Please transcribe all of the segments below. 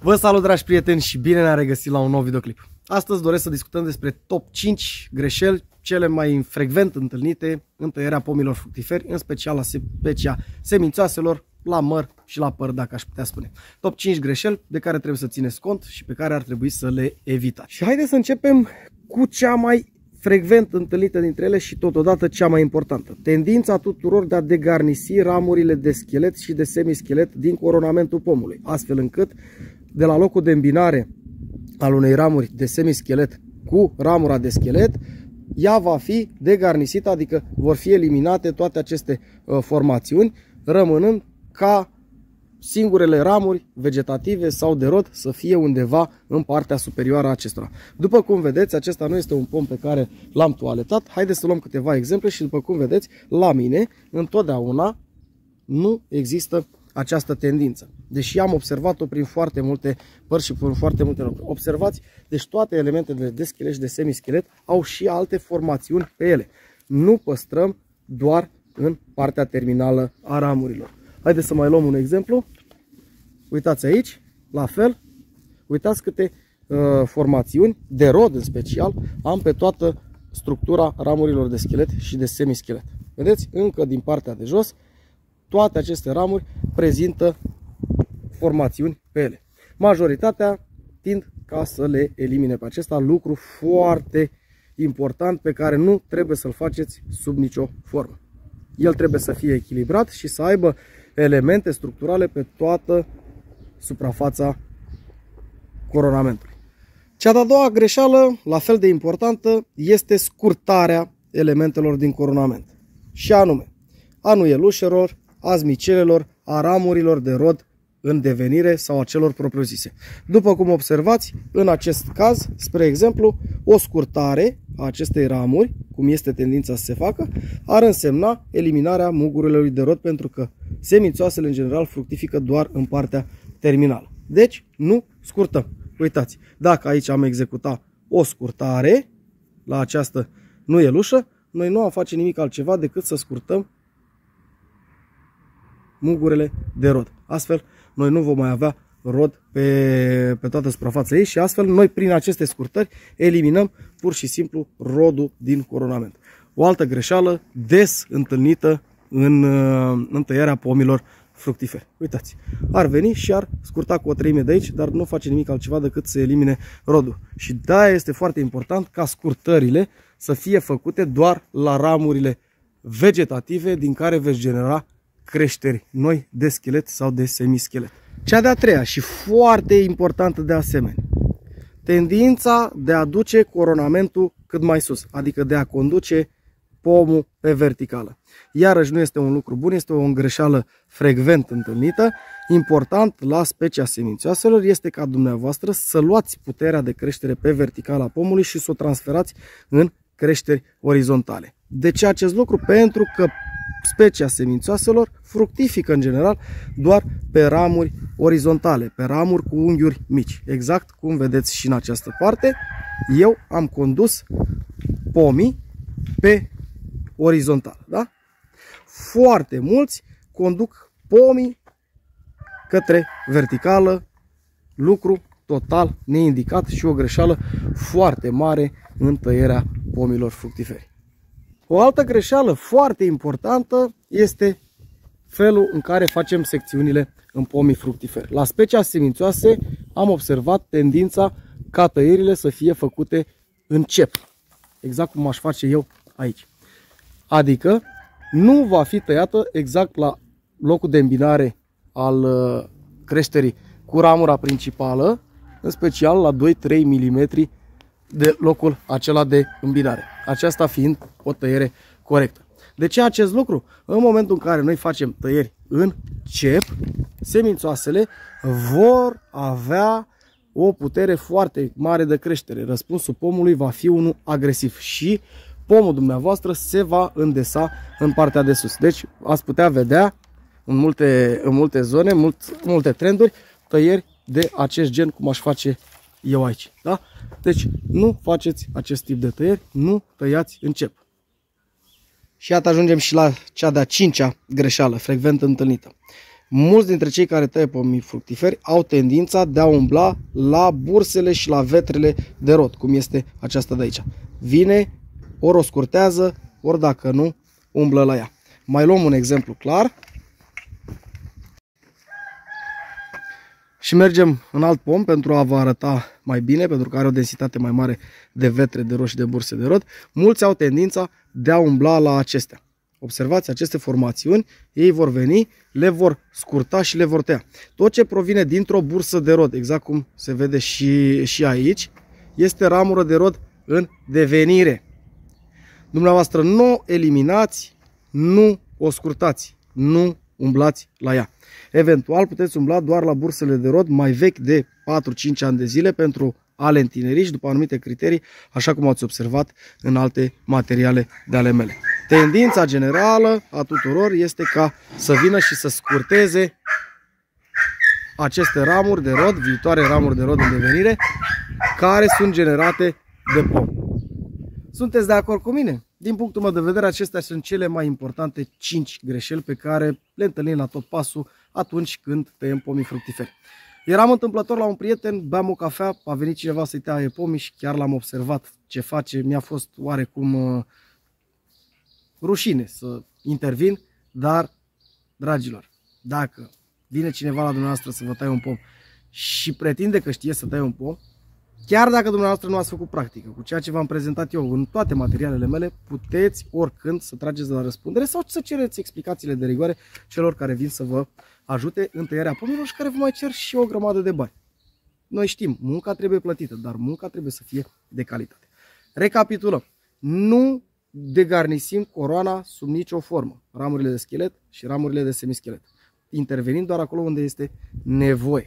Vă salut, dragi prieteni, și bine ne-am regăsit la un nou videoclip. Astăzi doresc să discutăm despre top 5 greșeli cele mai frecvent întâlnite în tăierea pomilor fructiferi, în special la specia semințoaselor, la măr și la păr, dacă aș putea spune. Top 5 greșeli de care trebuie să țineți cont și pe care ar trebui să le evitați. Și haideți să începem cu cea mai frecvent întâlnită dintre ele și totodată cea mai importantă. Tendința tuturor de a degarnisi ramurile de schelet și de semischelet din coronamentul pomului, astfel încât de la locul de îmbinare al unei ramuri de semischelet cu ramura de schelet, ea va fi degarnisită, adică vor fi eliminate toate aceste formațiuni, rămânând ca singurele ramuri vegetative sau de rod să fie undeva în partea superioară a acestora. După cum vedeți, acesta nu este un pom pe care l-am toaletat. Haideți să luăm câteva exemple și după cum vedeți, la mine întotdeauna nu există această tendință. Deși am observat-o prin foarte multe părți și prin foarte multe locuri. Observați, deci toate elementele de schelet și de semischelet au și alte formațiuni pe ele. Nu păstrăm doar în partea terminală a ramurilor. Haideți să mai luăm un exemplu. Uitați aici, la fel. Uitați câte formațiuni, de rod în special, am pe toată structura ramurilor de schelet și de semischelet. Vedeți? Încă din partea de jos, toate aceste ramuri prezintă formațiuni pe ele. Majoritatea tind ca să le elimine pe acesta, lucru foarte important pe care nu trebuie să-l faceți sub nicio formă. El trebuie să fie echilibrat și să aibă elemente structurale pe toată suprafața coronamentului. Cea de-a doua greșeală, la fel de importantă, este scurtarea elementelor din coronament. Și anume, a nuielușelor, a zmicelelor, a ramurilor de rod în devenire sau a celor propriu-zise. După cum observați, în acest caz, spre exemplu, o scurtare a acestei ramuri, cum este tendința să se facă, ar însemna eliminarea mugurilor de rod, pentru că semințoasele în general fructifică doar în partea terminală. Deci nu scurtăm. Uitați, dacă aici am executat o scurtare la această nuielușă, noi nu am face nimic altceva decât să scurtăm mugurile de rod. Astfel, noi nu vom mai avea rod pe toată suprafața ei și astfel noi prin aceste scurtări eliminăm pur și simplu rodul din coronament. O altă greșeală des întâlnită în tăierea pomilor fructiferi. Uitați, ar veni și ar scurta cu o treime de aici, dar nu face nimic altceva decât să elimine rodul. Și de-aia este foarte important ca scurtările să fie făcute doar la ramurile vegetative din care veți genera creșteri noi de schelet sau de semischelet. Cea de-a treia și foarte importantă de asemenea, tendința de a duce coronamentul cât mai sus, adică de a conduce pomul pe verticală. Iarăși nu este un lucru bun, este o greșeală frecvent întâlnită. Important la specia semințoaselor este ca dumneavoastră să luați puterea de creștere pe verticală a pomului și să o transferați în creșteri orizontale. De ce acest lucru? Pentru că specia semințoaselor fructifică în general doar pe ramuri orizontale, pe ramuri cu unghiuri mici. Exact cum vedeți și în această parte, eu am condus pomii pe orizontal. Da? Foarte mulți conduc pomii către verticală, lucru total neindicat și o greșeală foarte mare în tăierea pomilor fructiferi. O altă greșeală foarte importantă este felul în care facem secțiunile în pomii fructiferi. La specia semințoase am observat tendința ca tăierile să fie făcute în cep, exact cum aș face eu aici. Adică nu va fi tăiată exact la locul de îmbinare al creșterii cu ramura principală, în special la 2-3 mm de locul acela de îmbinare. Aceasta fiind o tăiere corectă. De ce acest lucru? În momentul în care noi facem tăieri în cep, semințoasele vor avea o putere foarte mare de creștere. Răspunsul pomului va fi unul agresiv și pomul dumneavoastră se va îndesa în partea de sus. Deci ați putea vedea în multe zone, multe trenduri, tăieri de acest gen cum aș face eu aici. Da? Deci nu faceți acest tip de tăieri, nu tăiați în cep. Și iată ajungem și la cea de-a cincea greșeală frecvent întâlnită. Mulți dintre cei care tăie pomii fructiferi au tendința de a umbla la bursele și la vetrele de rod, cum este aceasta de aici. Vine, ori o scurtează, ori dacă nu, umblă la ea. Mai luăm un exemplu clar. Și mergem în alt pom pentru a vă arăta mai bine, pentru că are o densitate mai mare de vetre de rod și de burse de rod. Mulți au tendința de a umbla la acestea. Observați aceste formațiuni, ei vor veni, le vor scurta și le vor tăia. Tot ce provine dintr-o bursă de rod, exact cum se vede și aici, este ramură de rod în devenire. Dumneavoastră nu o eliminați, nu o scurtați, nu umblați la ea. Eventual puteți umbla doar la bursele de rod mai vechi de 4-5 ani de zile pentru a le întineri și după anumite criterii, așa cum ați observat în alte materiale de ale mele. Tendința generală a tuturor este ca să vină și să scurteze aceste ramuri de rod, viitoare ramuri de rod în devenire, care sunt generate de pom. Sunteți de acord cu mine? Din punctul meu de vedere, acestea sunt cele mai importante 5 greșeli pe care le întâlnim la tot pasul atunci când tăiem pomii fructiferi. Eram întâmplător la un prieten, beam o cafea, a venit cineva să-i taie pomii și chiar l-am observat ce face. Mi-a fost oarecum rușine să intervin, dar, dragilor, dacă vine cineva la dumneavoastră să vă taie un pom și pretinde că știe să taie un pom, chiar dacă dumneavoastră nu ați făcut practică cu ceea ce v-am prezentat eu în toate materialele mele, puteți oricând să trageți de la răspundere sau să cereți explicațiile de rigoare celor care vin să vă ajute în tăierea pomilor și care vă mai cer și o grămadă de bani. Noi știm, munca trebuie plătită, dar munca trebuie să fie de calitate. Recapitulăm. Nu degarnisim coroana sub nicio formă. Ramurile de schelet și ramurile de semischelet. Intervenim doar acolo unde este nevoie.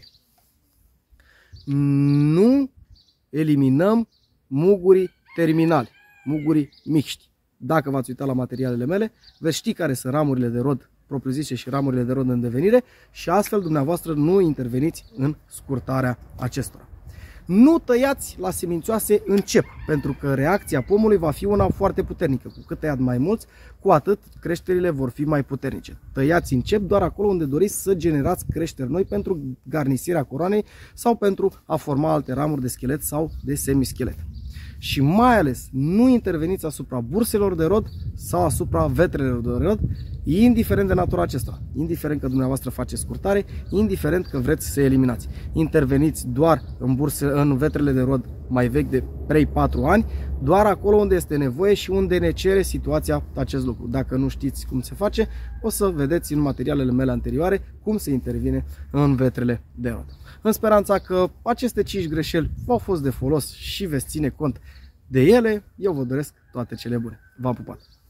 Nu eliminăm mugurii terminali, mugurii mixti. Dacă v-ați uitat la materialele mele, veți ști care sunt ramurile de rod propriu-zise și ramurile de rod în devenire și astfel dumneavoastră nu interveniți în scurtarea acestora. Nu tăiați la semințioase încep, pentru că reacția pomului va fi una foarte puternică. Cu cât tăiați mai mulți, cu atât creșterile vor fi mai puternice. Tăiați încep doar acolo unde doriți să generați creșteri noi pentru garnisirea coroanei sau pentru a forma alte ramuri de schelet sau de semischelet. Și mai ales nu interveniți asupra burselor de rod sau asupra vetrelor de rod, indiferent de natura acestora, indiferent că dumneavoastră faceți scurtare, indiferent că vreți să eliminați. Interveniți doar în vetrele de rod mai vechi de 3-4 ani, doar acolo unde este nevoie și unde ne cere situația acest lucru. Dacă nu știți cum se face, o să vedeți în materialele mele anterioare cum se intervine în vetrele de rod. În speranța că aceste 5 greșeli v-au fost de folos și veți ține cont de ele, eu vă doresc toate cele bune. V-am pupat!